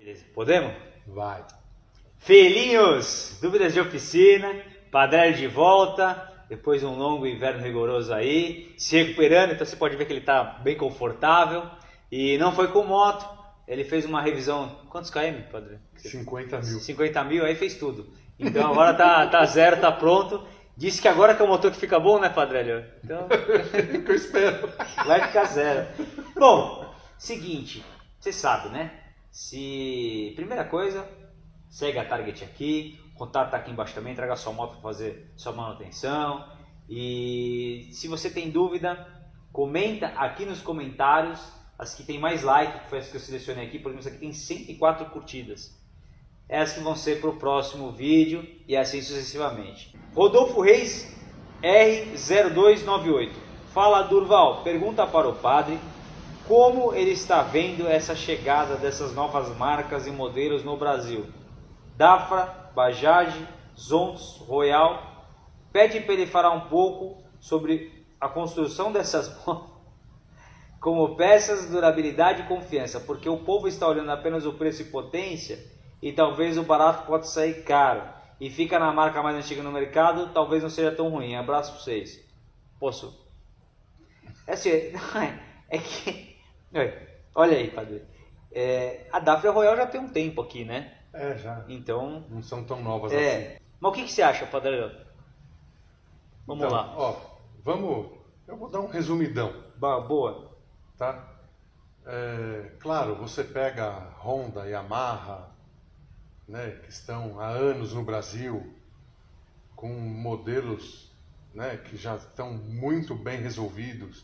Beleza, podemos? Vai. Filhinhos, dúvidas de oficina, Padrelli de volta, depois de um longo inverno rigoroso aí, se recuperando, então você pode ver que ele está bem confortável e não foi com moto, ele fez uma revisão, quantos km, Padre? 50 mil. 50 mil, aí fez tudo. Então agora tá zero, tá pronto. Disse que agora que é o motor que fica bom, né, Padrelli? Então, que eu espero. vai ficar zero. Bom, seguinte, você sabe, né? Primeira coisa, segue a Target aqui, o contato tá aqui embaixo também, traga sua moto para fazer sua manutenção. E se você tem dúvida, comenta aqui nos comentários, as que tem mais like, que foi as que eu selecionei aqui, por exemplo, essa aqui tem 104 curtidas. Essas que vão ser para o próximo vídeo e assim sucessivamente. Rodolfo Reis R0298. Fala, Durval, pergunta para o padre como ele está vendo essa chegada dessas novas marcas e modelos no Brasil. Dafra, Bajaj, Zonts, Royal. Pede para ele falar um pouco sobre a construção dessas motos como peças, durabilidade e confiança, porque o povo está olhando apenas o preço e potência e talvez o barato pode sair caro e fica na marca mais antiga no mercado, talvez não seja tão ruim. Abraço para vocês. Posso? É assim, é que... Olha aí, padre. A Dafra Royal já tem um tempo aqui, né? Já. Então... Não são tão novas assim. Mas o que você acha, padre? Vamos lá. Eu vou dar um resumidão. Boa. Tá? Claro, você pega a Honda e a Yamaha, né, que estão há anos no Brasil, com modelos, né, que já estão muito bem resolvidos.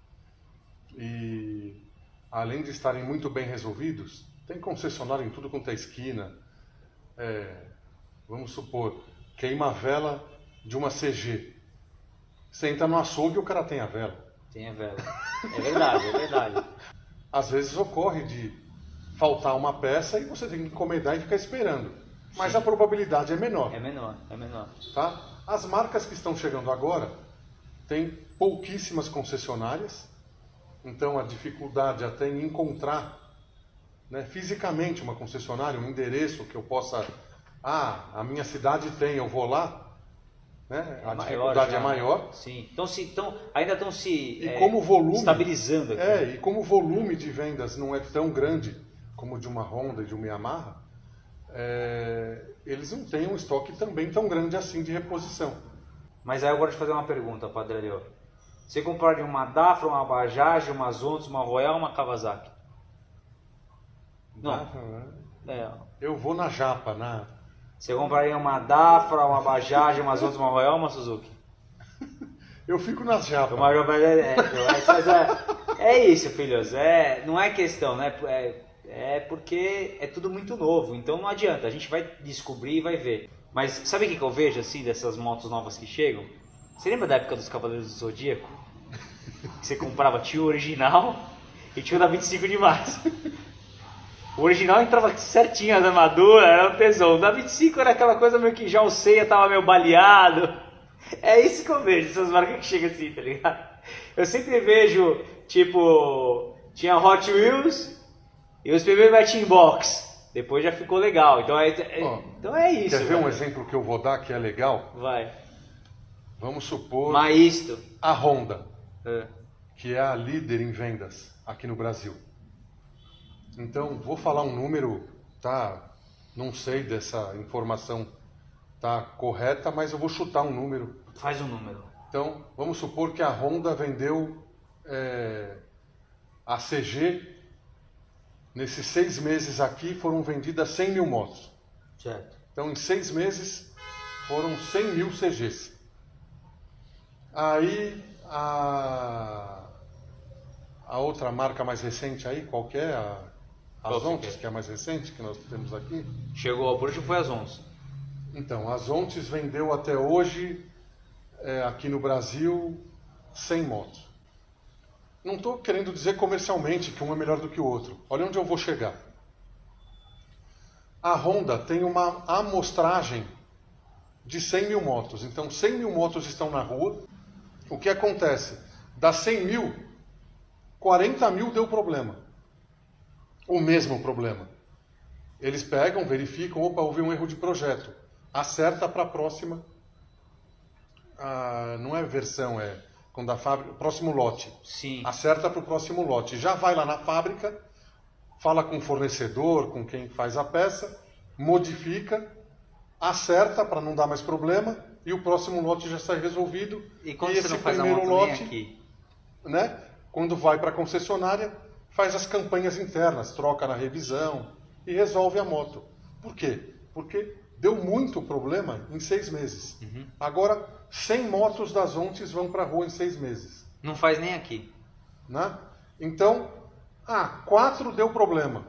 E além de estarem muito bem resolvidos, tem concessionário em tudo quanto é esquina. Vamos supor, queima a vela de uma CG. Você entra no açougue e o cara tem a vela. Tem a vela. É verdade, é verdade. Às vezes ocorre de faltar uma peça e você tem que encomendar e ficar esperando. Mas sim, a probabilidade é menor. É menor, é menor. Tá? As marcas que estão chegando agora têm pouquíssimas concessionárias, então a dificuldade até em encontrar, né, fisicamente uma concessionária, um endereço que eu possa... a minha cidade tem, eu vou lá, né? A dificuldade é maior. Sim. Ainda estão se estabilizando aqui. E como o volume de vendas não é tão grande como de uma Honda e de uma Yamaha, eles não têm um estoque também tão grande assim de reposição. Mas aí eu gosto de fazer uma pergunta, Padre Leo. Você compraria uma Dafra, uma Bajaj, uma Zonts, uma Royal, uma Kawasaki? Não. Eu vou na Japa, Você compraria uma Dafra, uma Bajaj, uma Zonts, uma Royal ou uma Suzuki? Eu fico nas Japa. É isso, filhos. Não é questão, né? É porque é tudo muito novo. Então não adianta. A gente vai descobrir e vai ver. Mas sabe o que eu vejo assim dessas motos novas que chegam? Você lembra da época dos Cavaleiros do Zodíaco? Que você comprava, tinha o original e tinha o da 25 de março. O original entrava certinho, as armaduras, era um tesão. O da 25 era aquela coisa meio que já o ceia tava meio baleado. É isso que eu vejo, essas marcas que chegam assim, tá ligado? Eu sempre vejo, tipo, tinha Hot Wheels e os primeiros Matching Box. Depois já ficou legal. Então é isso. Quer ver um exemplo que eu vou dar que é legal? Vai. Vamos supor Maisto. A Honda, que é a líder em vendas aqui no Brasil. Então, vou falar um número, tá? Não sei dessa informação tá correta, mas eu vou chutar um número. Faz um número. Então, vamos supor que a Honda vendeu a CG, nesses 6 meses aqui foram vendidas 100 mil motos. Certo. Então, em 6 meses foram 100 mil CGs. Aí, a outra marca mais recente aí, qual que é? A Zonts, que é a mais recente que nós temos aqui. Chegou por último foi a Zonts. Então, a Zonts vendeu até hoje, aqui no Brasil, 100 motos. Não estou querendo dizer comercialmente que um é melhor do que o outro. Olha onde eu vou chegar. A Honda tem uma amostragem de 100 mil motos. Então, 100 mil motos estão na rua. O que acontece? Das 100 mil, 40 mil deu problema. O mesmo problema. Eles pegam, verificam, opa, houve um erro de projeto. Acerta para a próxima. Não é versão, é quando a fábrica, próximo lote. Sim. Acerta para o próximo lote. Já vai lá na fábrica, fala com o fornecedor, com quem faz a peça, modifica, acerta para não dar mais problema e o próximo lote já sai resolvido. E quando e você esse não faz a primeiro moto lote, nem aqui? né? Quando vai para a concessionária, faz as campanhas internas, troca na revisão e resolve a moto. Por quê? Porque deu muito problema em 6 meses. Uhum. Agora, 100 motos das Ontes vão para a rua em 6 meses. Não faz nem aqui. Né? Então, 4 deu problema.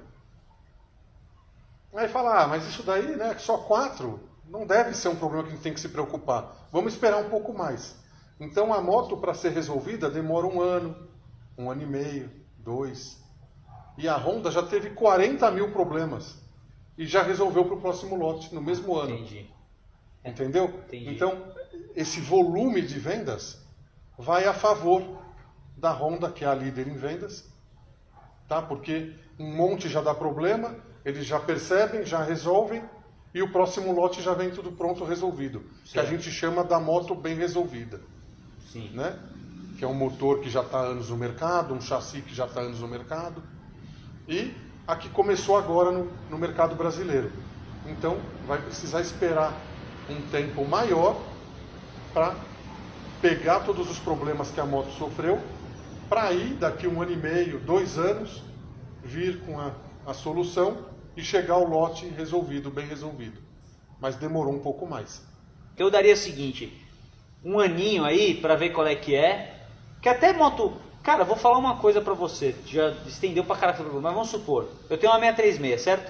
Aí fala, mas isso daí, né, só 4, não deve ser um problema que a gente tem que se preocupar. Vamos esperar um pouco mais. Então, a moto, para ser resolvida, demora 1 ano, 1 ano e meio, 2. E a Honda já teve 40 mil problemas. E já resolveu para o próximo lote, no mesmo ano. Entendi. Entendeu? Entendi. Então, esse volume de vendas vai a favor da Honda, que é a líder em vendas, tá? Porque um monte já dá problema, eles já percebem, já resolvem, e o próximo lote já vem tudo pronto, resolvido. Certo. Que a gente chama da moto bem resolvida. Sim. Né? Que é um motor que já está há anos no mercado, um chassi que já está há anos no mercado. E a que começou agora no mercado brasileiro. Então, vai precisar esperar um tempo maior para pegar todos os problemas que a moto sofreu, para aí, daqui 1 ano e meio, 2 anos, vir com a solução e chegar ao lote resolvido, bem resolvido. Mas demorou um pouco mais. Eu daria o seguinte, 1 aninho aí para ver qual é. Que até moto... Cara, vou falar uma coisa pra você, já estendeu pra caraca, mas vamos supor, eu tenho uma 636, certo?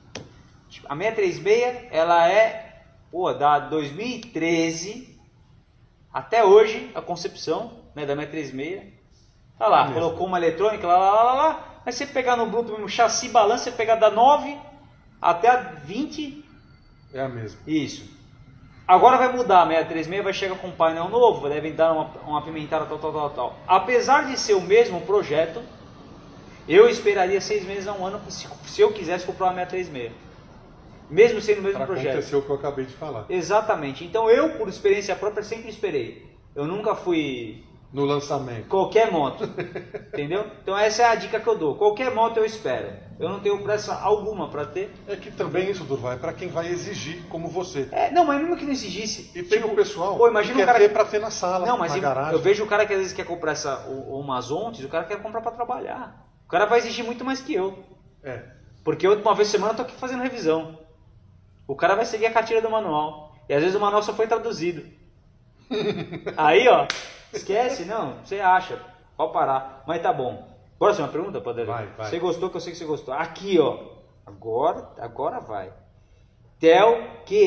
A 636, ela é, da 2013 até hoje, a concepção, né, da 636, tá lá, colocou uma eletrônica, lá, mas você pegar no bruto mesmo, chassi, balança, você pegar da 9 até a 20... É a mesma. Isso. Agora vai mudar, a 636 vai chegar com um painel novo, devem dar uma apimentada tal. Apesar de ser o mesmo projeto, eu esperaria 6 meses a 1 ano se eu quisesse comprar uma 636. Mesmo sendo o mesmo projeto. Aconteceu o que eu acabei de falar. Exatamente. Então eu, por experiência própria, sempre esperei. Eu nunca fui... No lançamento. Qualquer moto. Entendeu? Então essa é a dica que eu dou. Qualquer moto eu espero. Eu não tenho pressa alguma para ter. É que também isso, Durval, é para quem vai exigir, como você. Não, mas mesmo que não exigisse. E tem o pessoal imagina que o cara quer ter para ter na sala, não, mas na garagem. Eu vejo o cara que às vezes quer comprar umas Ontes, o cara quer comprar para trabalhar. O cara vai exigir muito mais que eu. Porque uma vez por semana eu tô aqui fazendo revisão. O cara vai seguir a cartilha do manual. E às vezes o manual só foi traduzido. Aí, esquece, não, você acha. Pode parar. Mas tá bom. Próxima pergunta, Padeiro? Vai. Você gostou, que eu sei que você gostou. Aqui, Agora vai. Tel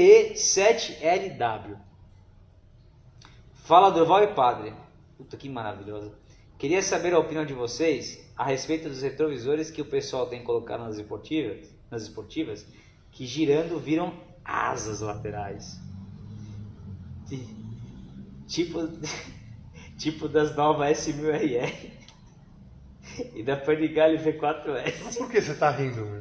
QE7LW. Fala Durval e Padre. Puta, que maravilhosa. Queria saber a opinião de vocês a respeito dos retrovisores que o pessoal tem colocado nas esportivas, que girando viram asas laterais. Tipo das novas S1000RR e da Panigale V4S. Mas por que você tá rindo, meu?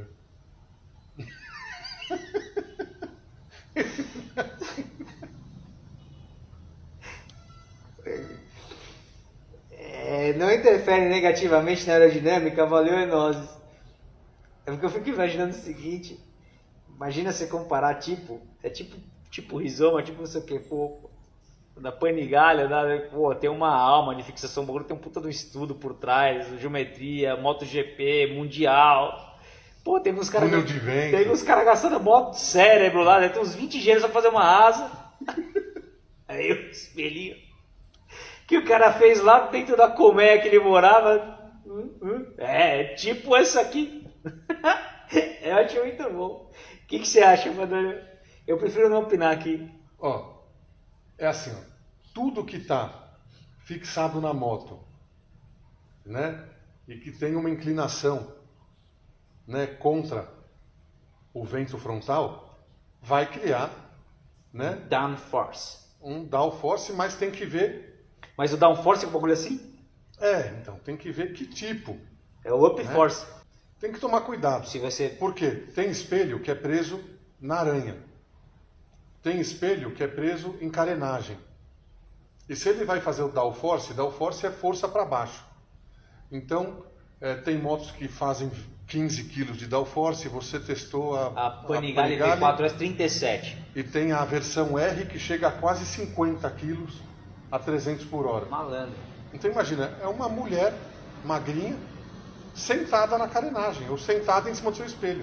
Não interfere negativamente na aerodinâmica, valeu nozes. É porque eu fico imaginando o seguinte, imagina você comparar tipo rizoma, tipo não sei o que, da Panigale, tem uma alma de fixação, tem um puta do estudo por trás, geometria, MotoGP, Mundial. Tem uns caras gastando moto cérebro lá, né? Tem uns 20 engenheiros pra fazer uma asa. Aí o espelhinho que o cara fez lá dentro da colmeia que ele morava. Tipo essa aqui. Eu acho muito bom. O que você acha, Padre? Eu prefiro não opinar aqui. É assim, tudo que está fixado na moto, né, e que tem uma inclinação, né, contra o vento frontal, vai criar, né, downforce. Um downforce, mas tem que ver. Mas o downforce é um bagulho assim? Então tem que ver que tipo. É o upforce. Tem que tomar cuidado. Se você... Por quê? Tem espelho que é preso na aranha. Tem espelho que é preso em carenagem. E se ele vai fazer o downforce é força para baixo. Então, tem motos que fazem 15 kg de downforce, você testou a Panigale V4 S37. E tem a versão R que chega a quase 50 kg a 300 por hora. Malandro. Então imagina, é uma mulher magrinha sentada na carenagem, ou sentada em cima do seu espelho.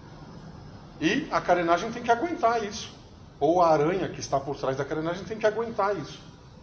E a carenagem tem que aguentar isso. Ou a aranha que está por trás da carenagem tem que aguentar isso.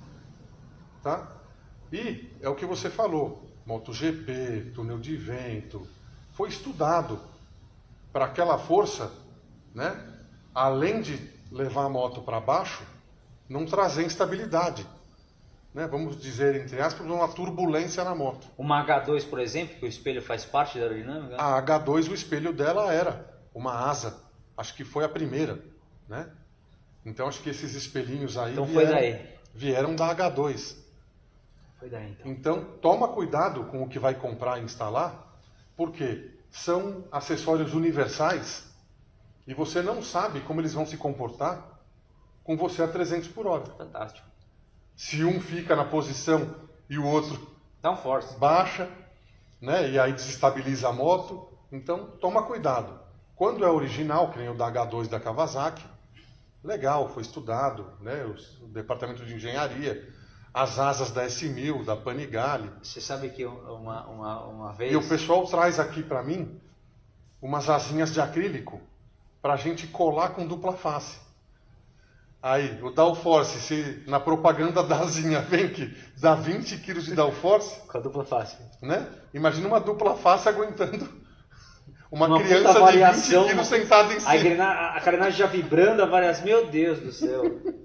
Tá? E é o que você falou, MotoGP, túnel de vento, foi estudado para aquela força, né, além de levar a moto para baixo, não trazer instabilidade. Né, vamos dizer, entre aspas, uma turbulência na moto. Uma H2, por exemplo, que o espelho faz parte da aerodinâmica? A H2, o espelho dela era uma asa, acho que foi a primeira, né? Então acho que esses espelhinhos aí então vieram da H2. Foi daí, então. Então toma cuidado com o que vai comprar e instalar, porque são acessórios universais e você não sabe como eles vão se comportar com você a 300 por hora. Fantástico. Se um fica na posição e o outro downforce baixa, né, e aí desestabiliza a moto, então toma cuidado. Quando é original, que nem o da H2 da Kawasaki, legal, foi estudado, né, o departamento de engenharia, as asas da S1000, da Panigale. Você sabe que uma vez... E o pessoal traz aqui para mim umas asinhas de acrílico para a gente colar com dupla face. Aí, o downforce, se na propaganda da asinha vem que dá 20 kg de downforce... Com a dupla face. Né? Imagina uma dupla face aguentando uma criança puta variação, de 20 kg sentada em cima. A carenagem já vibrando, a variação... Meu Deus do céu.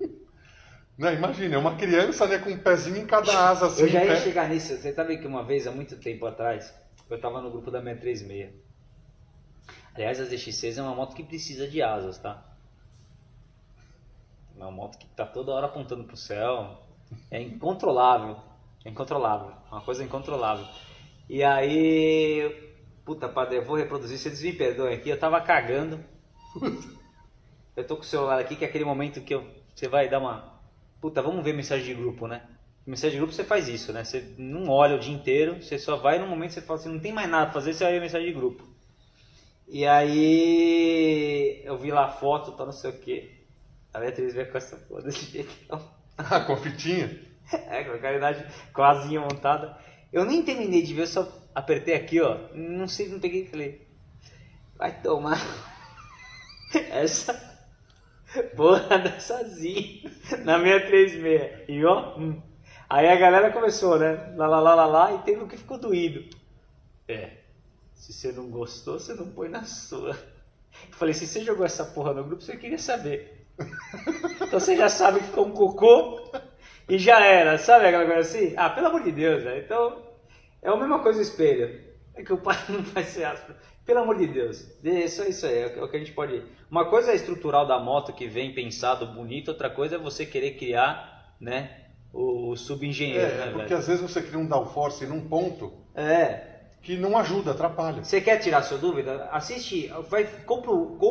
Né? Imagina, é uma criança, né, com um pezinho em cada asa assim. Eu já ia chegar nisso. Você sabe que uma vez, há muito tempo atrás, eu estava no grupo da 636. Aliás, a ZX6 é uma moto que precisa de asas, tá? É uma moto que está toda hora apontando para o céu. É incontrolável. É incontrolável. É uma coisa incontrolável. E aí... Puta, padre, eu vou reproduzir. Vocês me perdoem aqui. Eu tava cagando. Eu tô com o celular aqui, que é aquele momento que você vai dar uma... Puta, vamos ver mensagem de grupo, né? Mensagem de grupo você faz isso, né? Você não olha o dia inteiro. Você só vai no momento que você fala assim, não tem mais nada pra fazer, você vai ver mensagem de grupo. E aí... Eu vi lá a foto, tá não sei o quê. A Beatriz veio com essa porra desse jeito. Ah, com a fitinha? É, com a caridade, com a asinha montada. Eu nem terminei de ver, eu só apertei aqui, ó. Não sei, não peguei e falei... Vai tomar... Essa... Porra dessa asinha na 636. E ó... Aí a galera começou, né? Lá, e teve um que ficou doído. Se você não gostou, você não põe na sua. Eu falei, se você jogou essa porra no grupo, você queria saber. Então você já sabe que ficou um cocô e já era, sabe aquela coisa assim? Ah, pelo amor de Deus, né? Então é a mesma coisa o espelho. É que o pai não vai ser áspero. Pelo amor de Deus, isso aí é o que a gente pode... Uma coisa é estrutural da moto que vem pensado bonito, outra coisa é você querer criar, né, o subengenheiro. Né, porque velho? às vezes você cria um downforce num ponto que não ajuda, atrapalha. Você quer tirar sua dúvida? Assiste, compra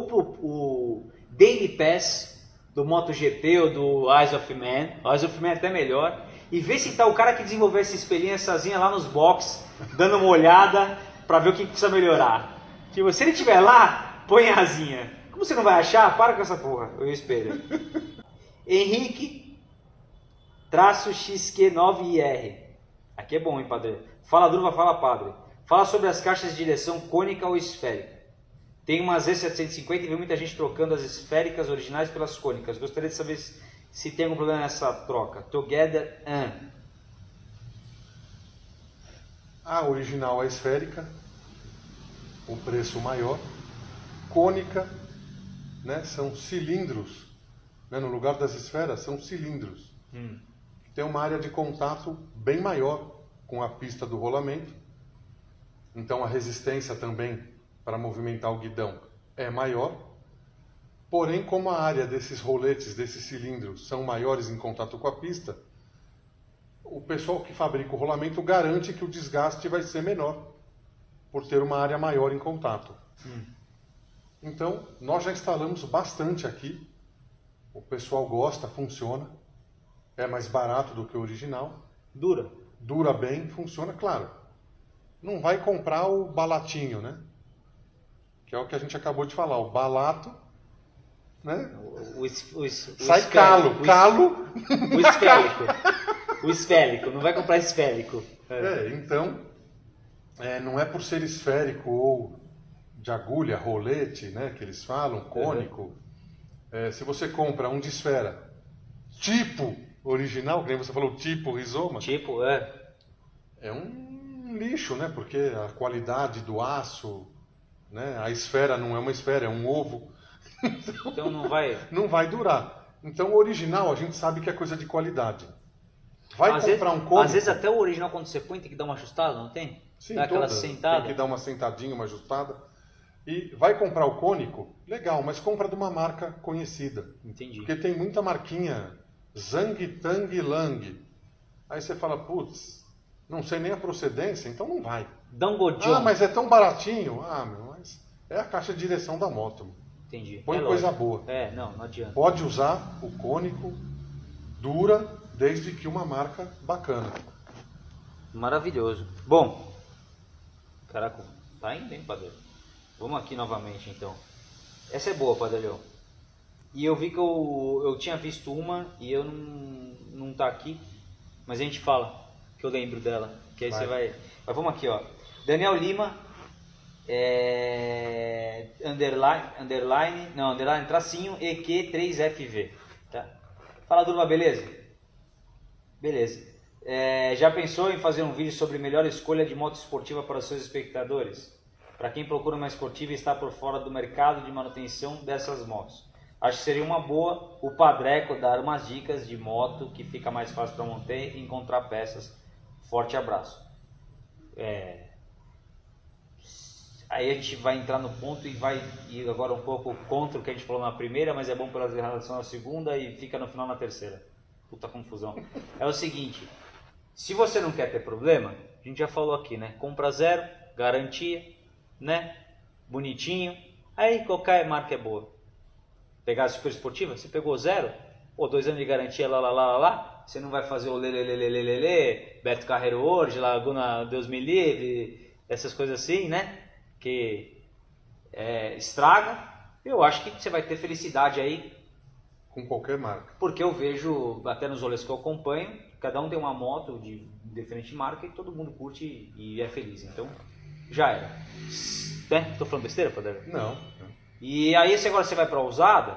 o Daily Pass do MotoGP ou do Eyes of Man. O Eyes of Man é até melhor. E vê se tá o cara que desenvolveu esse espelhinho, essa asinha lá nos box, dando uma olhada pra ver o que precisa melhorar. Tipo, se ele estiver lá, põe a asinha. Como você não vai achar? Para com essa porra, o espelho. Henrique XQ9IR. Aqui é bom, hein, padre? Fala Druva, fala padre. Fala sobre as caixas de direção cônica ou esférica. Tem uma Z750 e vi muita gente trocando as esféricas originais pelas cônicas. Gostaria de saber se tem algum problema nessa troca. Together A original é esférica, o preço maior. Cônica, né, são cilindros. Né, no lugar das esferas, são cilindros. Tem uma área de contato bem maior com a pista do rolamento. Então a resistência também para movimentar o guidão é maior. Porém, como a área desses roletes, desses cilindros, são maiores em contato com a pista, o pessoal que fabrica o rolamento garante que o desgaste vai ser menor. por ter uma área maior em contato. Então, nós já instalamos bastante aqui. O pessoal gosta, funciona. É mais barato do que o original. Dura bem, funciona, claro. Não vai comprar o balatinho, né? Que é o que a gente acabou de falar. O balato, né? Sai calo. O esférico. O esférico, não vai comprar esférico. Então, não é por ser esférico ou de agulha, rolete, né? Que eles falam, cônico. Se você compra um de esfera, tipo original, que nem você falou, tipo rizoma. É um lixo, né? Porque a qualidade do aço, né? A esfera não é uma esfera, é um ovo. Então não vai... Não vai durar. Então o original a gente sabe que é coisa de qualidade. Vai comprar um cônico... Às vezes até o original quando você põe tem que dar uma ajustada, não tem? Sim, dá aquela sentada. Tem que dar uma sentadinha, uma ajustada. E vai comprar o cônico, legal, mas compra de uma marca conhecida. Entendi. Porque tem muita marquinha, Zang, Tang, Lang. Aí você fala, putz, não sei nem a procedência, então não vai. Dangojon. Mas é tão baratinho. Mas é a caixa de direção da moto. Entendi. Põe coisa boa. Não adianta. Pode usar o cônico, dura, desde que uma marca bacana. Maravilhoso. Bom, caraca, tá indo, hein, Padeiro? Vamos aqui novamente, então. Essa é boa, Padelhão. E eu vi que eu tinha visto uma e eu não tá aqui, mas a gente fala, que eu lembro dela. Que aí você vai... Mas vamos aqui, ó. Daniel Lima, underline, tracinho, EQ3FV. Tá? Fala, turma, beleza? Beleza. Já pensou em fazer um vídeo sobre melhor escolha de moto esportiva para os seus espectadores? Para quem procura uma esportiva e está por fora do mercado de manutenção dessas motos. Acho que seria uma boa o Padreco dar umas dicas de moto que fica mais fácil para montar e encontrar peças. Forte abraço. Aí a gente vai entrar no ponto e vai ir agora um pouco contra o que a gente falou na primeira, mas é bom pela relação na segunda e fica no final na terceira. Puta confusão. É o seguinte, se você não quer ter problema, a gente já falou aqui, né? Compra zero, garantia, né? Bonitinho. Aí qualquer marca é boa. Pegar a super esportiva, você pegou zero, 2 anos de garantia, lá, você não vai fazer o lelelelelelele, Beto Carreiro hoje, Laguna Deus me livre, essas coisas assim, né? Que estraga. Eu acho que você vai ter felicidade aí. Com qualquer marca. Porque eu vejo, até nos rolês que eu acompanho, cada um tem uma moto de diferente marca e todo mundo curte e é feliz. Então, já era. Né? Tô falando besteira, Padre? Não. E aí, se agora você vai para usada...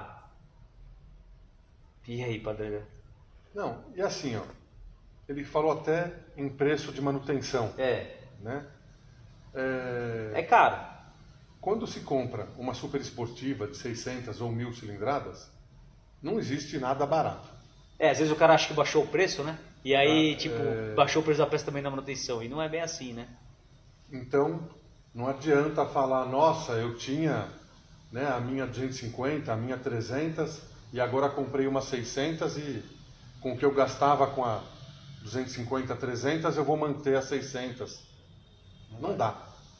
E aí, Padre? Não, e assim, ó. Ele falou até em preço de manutenção. Né? É caro. Quando se compra uma super esportiva de 600 ou 1000 cilindradas, não existe nada barato. Às vezes o cara acha que baixou o preço, né? E aí, baixou o preço da peça também na manutenção. E não é bem assim, né? Então, não adianta falar, nossa, eu tinha, né, a minha 250, a minha 300, e agora comprei uma 600 e com o que eu gastava com a 250, 300, eu vou manter a 600. Não dá.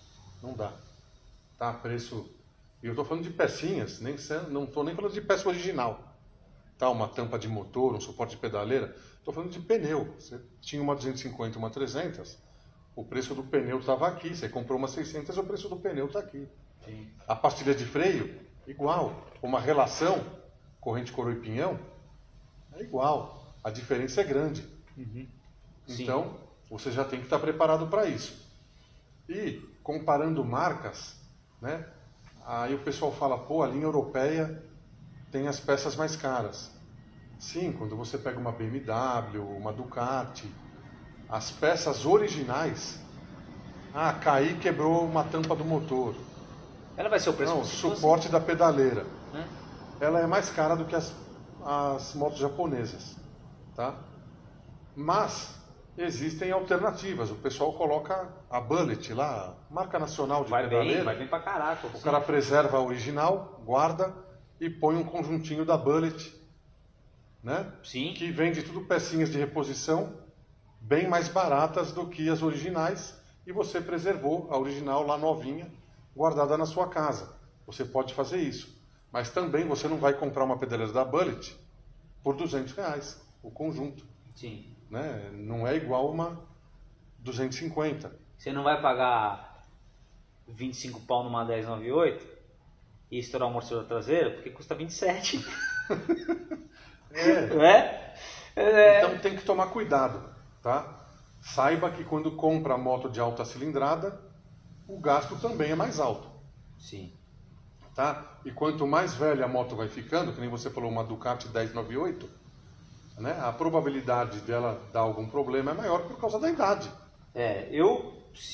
Tá, preço... E eu estou falando de pecinhas, não estou nem falando de peça original. Tá, uma tampa de motor, um suporte de pedaleira. Estou falando de pneu. Você tinha uma 250, uma 300, o preço do pneu estava aqui. Você comprou uma 600, o preço do pneu está aqui. Sim. A pastilha de freio, igual. Uma relação, corrente coroa e pinhão, é igual. A diferença é grande. Uhum. Então, você já tem que estar preparado para isso. E, comparando marcas, né? Aí o pessoal fala, a linha europeia tem as peças mais caras. Sim, quando você pega uma BMW, uma Ducati, as peças originais, caiu e quebrou uma tampa do motor. Ela vai ser o preço? Não, suporte da pedaleira. Né? Ela é mais cara do que as motos japonesas, tá? Mas existem alternativas. O pessoal coloca a Bullet lá, marca nacional de pedaleira. Vai bem pra caraca. O cara preserva a original, guarda e põe um conjuntinho da Bullet, né? Sim. Que vende tudo pecinhas de reposição bem mais baratas do que as originais e você preservou a original lá novinha, guardada na sua casa. Você pode fazer isso. Mas também você não vai comprar uma pedaleira da Bullet por R$200, o conjunto. Sim. Né? Não é igual uma 250. Você não vai pagar 25 pau numa 1098 e estourar o amortecedor traseiro, porque custa 27. Não é? Então tem que tomar cuidado, tá? Saiba que quando compra moto de alta cilindrada, o gasto também é mais alto. Sim. Tá? E quanto mais velha a moto vai ficando, que nem você falou, uma Ducati 1098, né? A probabilidade dela dar algum problema é maior por causa da idade. Eu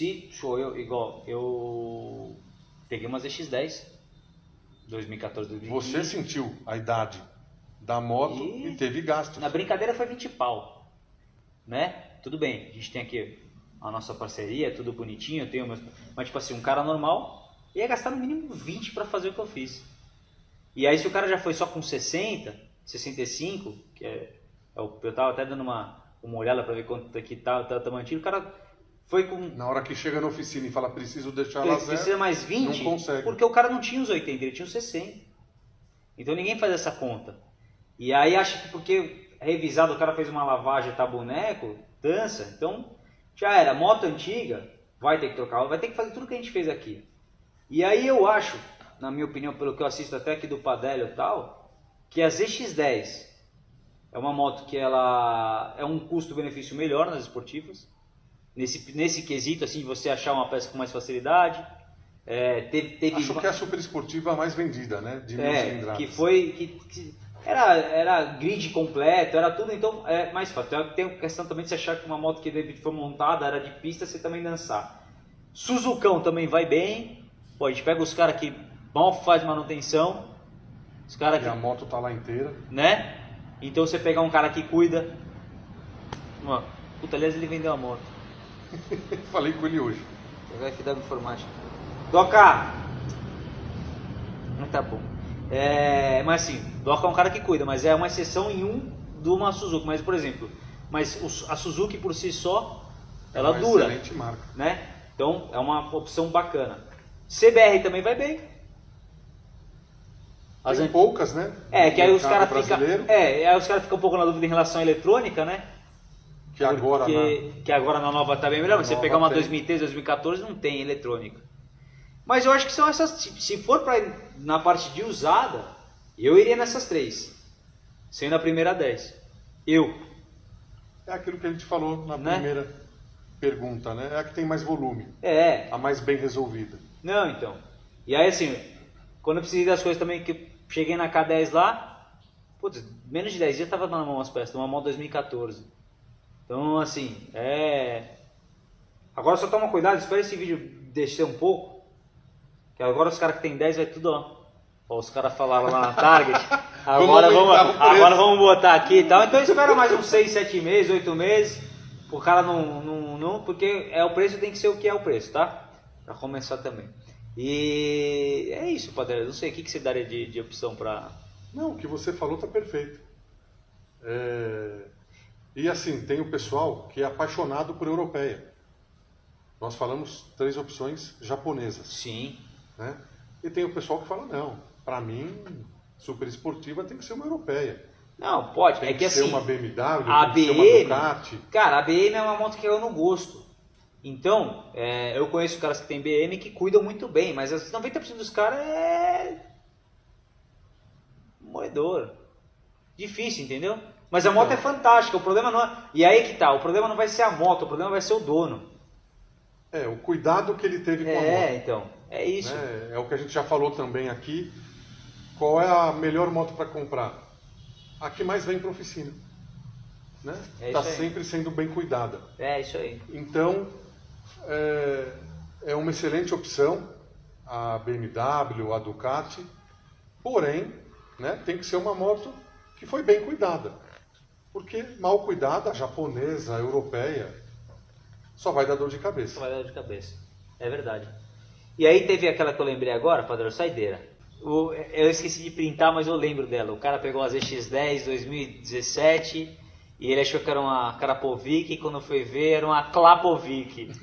peguei umas EX10 2014, 2015. Você sentiu a idade da moto e teve gastos. Na brincadeira foi 20 pau, né? Tudo bem, a gente tem aqui a nossa parceria, tudo bonitinho, eu tenho meus... mas tipo assim, um cara normal ia gastar no mínimo 20 para fazer o que eu fiz. E aí se o cara já foi só com 60, 65, eu tava até dando uma olhada para ver quanto aqui tá o mantido, o cara foi com... Na hora que chega na oficina e fala, preciso deixar ela zero, precisa mais 20, não consegue. Porque o cara não tinha os 80, ele tinha os 60. Então ninguém faz essa conta. E aí acha que porque revisado o cara fez uma lavagem, tá boneco, dança, então já era. Moto antiga, vai ter que trocar, vai ter que fazer tudo que a gente fez aqui. E aí eu acho, na minha opinião, pelo que eu assisto até aqui do Padelio e tal, que a ZX10 é uma moto que ela é um custo-benefício melhor nas esportivas. Nesse quesito, assim, de você achar uma peça com mais facilidade. Acho que é a super esportiva mais vendida, né? De 1000 cilindradas. Que foi... Que era grid completo, era tudo, então é mais fácil. Tem a questão também de você achar que uma moto que foi montada, era de pista, você também dançar. Suzucão também vai bem. Pô, a gente pega os caras que mal faz manutenção. Os cara que, a moto tá lá inteira. Né? Então você pegar um cara que cuida. Puta, aliás, ele vendeu a moto. Falei com ele hoje. Pegar FW Informática. Doca! Não tá bom. Mas assim, Doca é um cara que cuida, mas é uma exceção de uma Suzuki. Mas, por exemplo, a Suzuki por si só, ela dura. Excelente marca. Né? Então é uma opção bacana. CBR também vai bem. Tem poucas, né? Que aí os caras ficam um pouco na dúvida em relação à eletrônica, né? Que agora na nova tá bem melhor. Você pegar uma 2013, 2014 não tem eletrônica. Mas eu acho que são essas. Se for na parte de usada, eu iria nessas três. Sendo a primeira 10. É aquilo que a gente falou na primeira pergunta, né? É a que tem mais volume. A mais bem resolvida. Não, então. E aí assim, quando eu precisei das coisas também, que eu cheguei na K10 lá, putz, menos de 10 dias tava na mão as peças, numa mão 2014. Então assim, agora só toma cuidado, espera esse vídeo descer um pouco. Que agora os caras que tem 10 vai tudo, ó. Os caras falaram lá na Target. Agora vamos botar aqui e tal. Então espera mais uns 6, 7 meses, 8 meses. O cara não. Porque o preço tem que ser o que é o preço, tá? Pra começar também. E é isso, Padre. Não sei o que você daria de opção pra. Não, o que você falou tá perfeito. E assim, tem o pessoal que é apaixonado por europeia. Nós falamos 3 opções japonesas. Sim. Né? E tem o pessoal que fala, não, para mim, super esportiva tem que ser uma europeia. Não, pode. Tem que ser uma BMW, tem que ser uma Ducati. Cara, a BM é uma moto que eu não gosto. Então, eu conheço caras que tem BM que cuidam muito bem, mas 90% dos caras é moedor. Difícil, entendeu? Mas a moto é fantástica, o problema não é... E aí que tá, o problema não vai ser a moto, o problema vai ser o dono. O cuidado que ele teve com a moto. Então, é isso. É o que a gente já falou também aqui. Qual é a melhor moto para comprar? A que mais vem para oficina. Né? Está sempre sendo bem cuidada. É isso aí. Então, é uma excelente opção a BMW, a Ducati. Porém, né, tem que ser uma moto que foi bem cuidada. Porque mal cuidada, a japonesa, a europeia, só vai dar dor de cabeça. Só vai dar dor de cabeça. É verdade. E aí teve aquela que eu lembrei agora, Padrão, saideira. Eu esqueci de printar, mas eu lembro dela. O cara pegou as EX10 2017 E ele achou que era uma Krapovic e quando foi ver era uma Klapovic.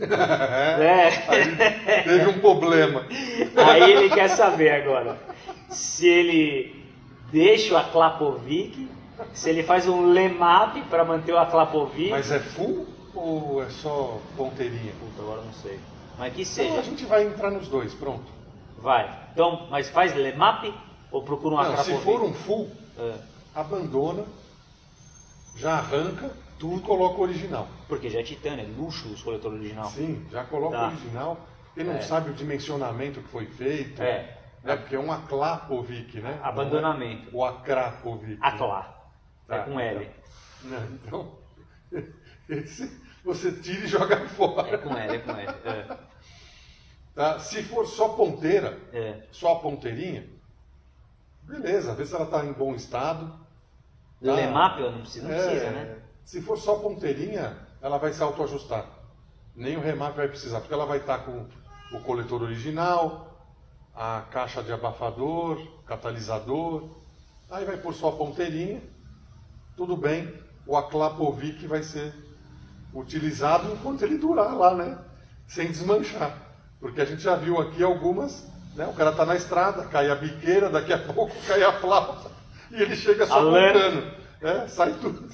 Aí teve um problema. Aí ele quer saber agora se ele deixa a Klapovic, se ele faz um lemap para manter o Klapovic. Mas é full ou é só ponteirinha? Puta, agora não sei. Mas que Então, seja. a gente vai entrar nos dois, pronto. Vai. Então, mas faz lemap ou procura uma Não, se Krapovic? for um full, abandona, já arranca tudo e coloca o original. Porque já é titânio, é luxo os coletores original. Sim, já coloca Tá. o original. Ele não sabe o dimensionamento que foi feito. Porque é um Aklapovic, né? Abandonamento. O Akrapovic. Aclá. É Tá, com L. Então, esse você tira e joga fora. É com L, é com L. Tá? Se for só ponteira, É. só a ponteirinha, beleza, vê se ela está em bom estado. Tá? Lemap não precisa, né? Se for só ponteirinha, ela vai se autoajustar. Nem o remap vai precisar, porque ela vai estar com o coletor original, a caixa de abafador, catalisador. Aí vai pôr só a ponteirinha, tudo bem. O Aklapovic vai ser utilizado enquanto ele durar lá, né? Sem desmanchar. Porque a gente já viu aqui algumas, né? O cara está na estrada, cai a biqueira, daqui a pouco cai a flauta e ele chega só montando. Sai tudo.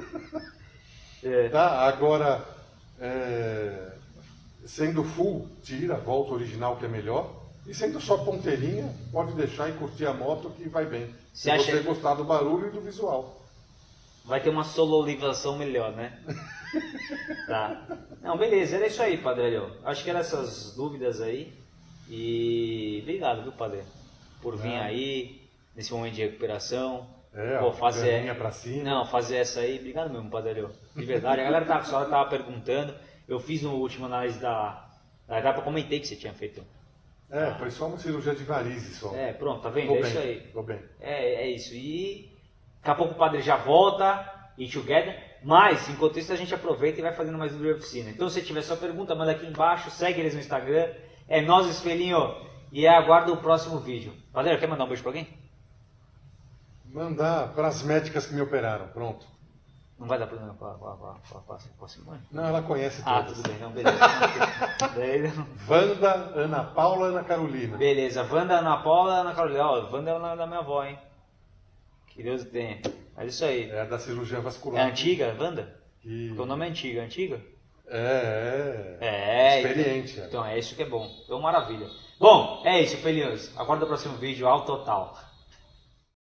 Tá? Agora, sendo full, tira, volta ao original que é melhor. E sendo só ponteirinha, pode deixar e curtir a moto que vai bem. Se você gostar do barulho e do visual. Vai ter uma sololização melhor, né? Tá. Não, beleza, era isso aí, Padre Hélio. Acho que eram essas dúvidas aí. E obrigado, viu, Padre? Por vir aí, nesse momento de recuperação. Fazer pra cima. Não, fazer essa aí. Obrigado mesmo, Padre Hélio. De verdade, a galera tava perguntando. Eu fiz no último análise da etapa, eu comentei que você tinha feito. Foi só uma cirurgia de varizes só. Pronto, tá vendo? Isso aí. Tô bem. É isso. E daqui a pouco o Padre já volta e together. Mas, enquanto isso, a gente aproveita e vai fazendo mais vídeo de oficina. Então, se tiver sua pergunta, manda aqui embaixo, segue eles no Instagram. É nós, Esfelinho. E aguarda o próximo vídeo. Padre, quer mandar um beijo pra alguém? Mandar para as médicas que me operaram, pronto. Não vai dar problema com a Simone? Não, ela conhece todas. Tudo bem, não, beleza. Wanda, Ana Paula, Ana Carolina. Beleza, Wanda, Ana Paula, Ana Carolina. Ó, Wanda é o nome da minha avó, hein? Que Deus tenha. É isso aí. É da cirurgia vascular. É antiga, Wanda? Porque o nome é antiga? Experiente. Então é isso que é bom. Então maravilha. Bom, é isso, Felinos. Aguarda o próximo vídeo ao total.